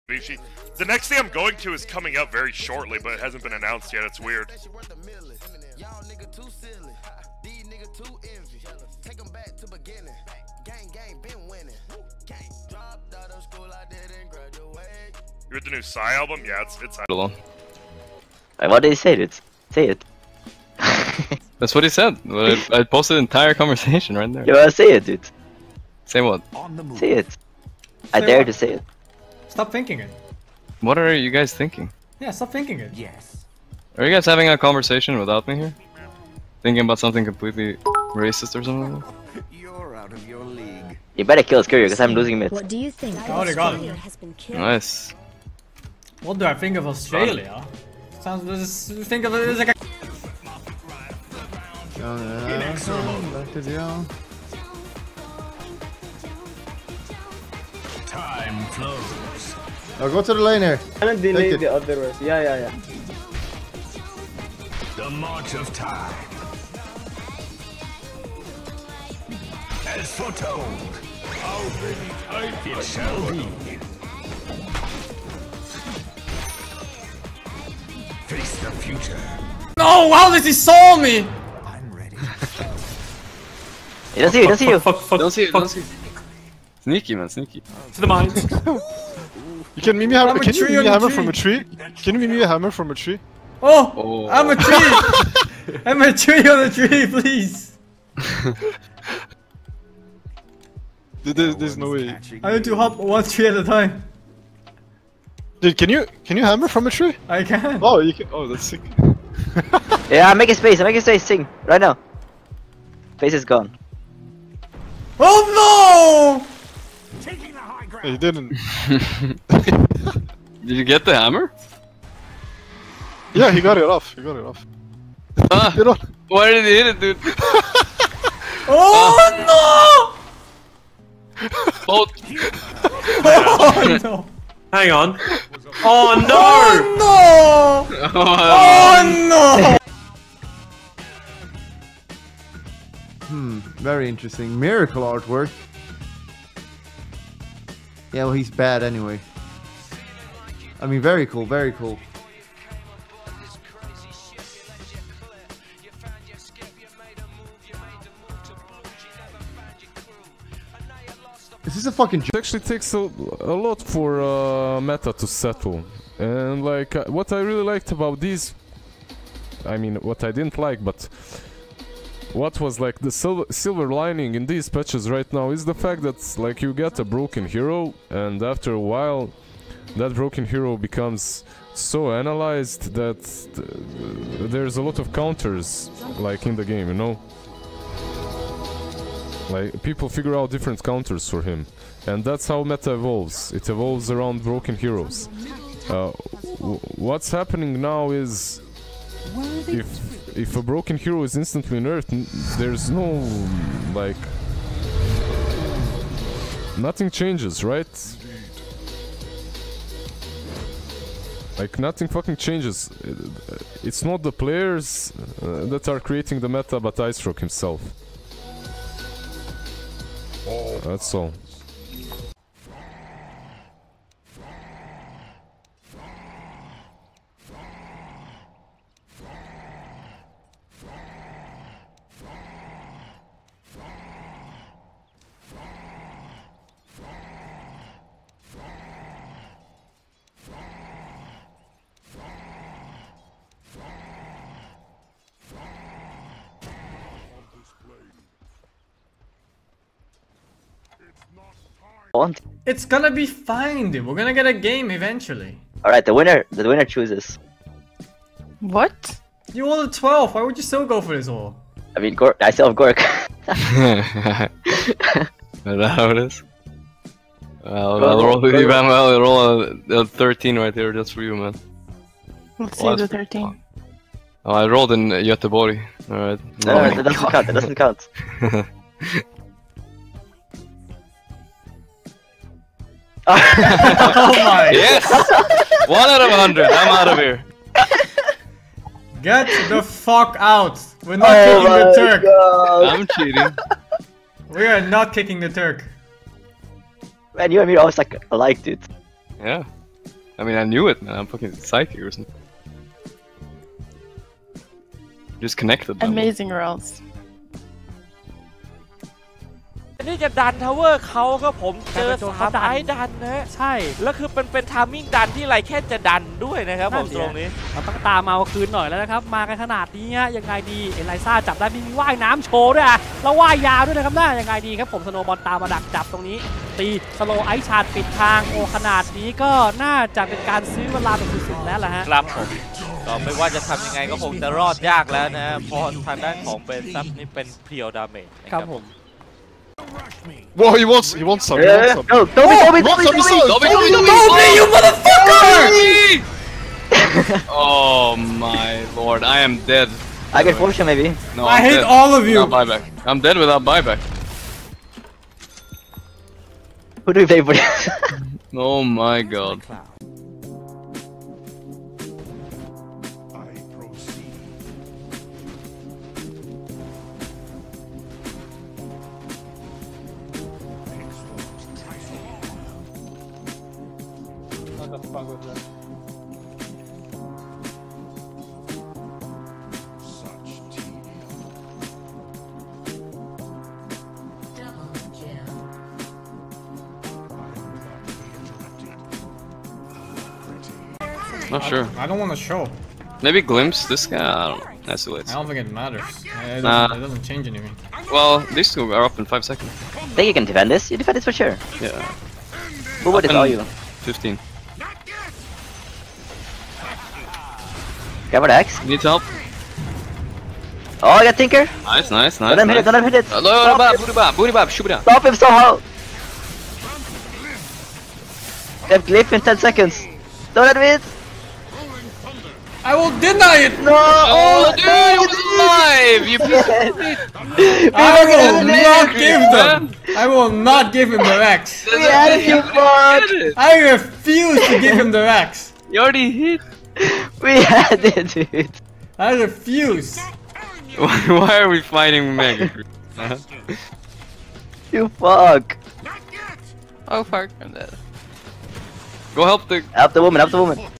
The next thing I'm going to is coming up very shortly, but it hasn't been announced yet. It's weird. You heard the new Psy album? Yeah, it's alone. What did he say, dude? Say it. That's what he said. I posted the entire conversation right there. Yeah, say it, dude. Say what? Say it. I dare to say it. Stop thinking it. What are you guys thinking? Yeah, stop thinking it. Yes. Are you guys having a conversation without me here? Thinking about something completely racist or something? You're out of your league. You better kill Scurrier because I'm losing mids. What do you think? Oh, they got it. Nice. What do I think of Australia? Sounds. Think of it as like a. Time flows. Oh, go to the lane here. I'm gonna delay the other way. Yeah. The march of time. As foretold, it shall be. Face the future. No! How did he saw me? I'm ready. He doesn't see you, he doesn't see you. Don't see it. Sneaky, man, sneaky. To the mines. You can meme me hammer. Can you meme me hammer from a tree? Can you meme me a hammer from a tree? Oh! I'm a tree! I'm a tree on a tree, please! There's no way. I need to hop one tree at a time. Dude, can you hammer from a tree? I can. Oh, you can. Oh, that's sick. Yeah, make a space, sing. Right now. Space is gone. Oh no! He didn't. Did you get the hammer? Yeah, he got it off. Ah, You know? why did he hit it, dude? Oh Oh, no! Oh no! Hang on. Oh no! Oh no! Oh no! Very interesting. Miracle artwork. Yeah, well, he's bad anyway. I mean, very cool, very cool. Is this a fucking joke? It actually takes a lot for meta to settle. And like, what I really liked about these... I mean, what I didn't like, but... What was like the silver lining in these patches right now is the fact that like you get a broken hero, and after a while that broken hero becomes so analyzed that there's a lot of counters like in the game, you know? Like people figure out different counters for him, and that's how meta evolves. It evolves around broken heroes. What's happening now is if a broken hero is instantly nerfed, there's no, like, nothing changes, right? Like, nothing fucking changes. It's not the players that are creating the meta, but Icestroke himself. That's all. It's gonna be fine, dude. We're gonna get a game eventually. Alright, the winner chooses. What? You rolled a 12. Why would you still go for this hole? I mean, I still have Gork. Is that how it is? I'll roll with you, man. I'll roll a 13 right there just for you, man. Let's see the 13. Oh, I rolled in Göteborg. Alright. No, that doesn't count. That doesn't count. Oh my! Yes! 1 out of 100. I'm out of here. Get the fuck out! We're not kicking the Turk. God. I'm cheating. We are not kicking the Turk. Man, you and me are always like alike, dude. Yeah. I mean, I knew it, man. I'm fucking psychic or something. Just connected them. Amazing rolls. นี่จะดันทาวเวอร์เขาก็ผมเจอ3ไอ้ดันนะใช่แล้วคือเป็นทามมิ่งดันที่ไรแค่จะดันด้วยนะครับผมตรงนี้เราต้องตามมาเอาคืนหน่อยแล้วนะครับมากันขนาดนี้ยังไงดีเอไลซ่าจับได้มีว่ายน้ำโชว์ด้วยแล้วว่ายยาวด้วยนะครับน่ายังไงดีครับผมสโนบอลตามมาดักจับตรงนี้ตีสโลไอซ์ชาร์ดปิดทางโอขนาดนี้ก็น่าจะเป็นการซื้อเวลาแบบสุดๆแล้วแหละฮะครับผมก็ไม่ว่าจะทำยังไงก็คงจะรอดยากแล้วนะเพราะทางด้านของเบนซับนี่เป็นเพียวดาเมจครับผม Whoa, he wants some. Yeah. No, Toby, you motherfucker! Oh my lord, I am dead. I get fortune maybe. No, I hate dead. all of you. Without buyback. I'm dead without buyback. Who do we play for? Oh my god. Not sure. I don't want to show. Maybe glimpse this guy. I don't know. That's the way it's. I don't think it matters. It doesn't change anything. Well, these two are up in 5 seconds. I think you can defend this. You defend this for sure. Yeah. But what is all you? 15. Grab an axe. Needs help. Oh, I got Tinker. Nice, nice, nice. Don't let him hit it. Don't let him hit it. Booty bop, shoot it down. Stop him somehow. They have glyph in 10 seconds. Don't let him hit. I will deny it. No. Oh, dude, he was alive. You piece of shit. I will not give them. I will not give him the Rex. We had it, you fuck. I refuse to give him the Rex. You already hit. We had it, dude. I refuse. Why are we fighting Mega? You fuck. Oh fuck, I'm dead. Go help the. Help the woman. Help the woman.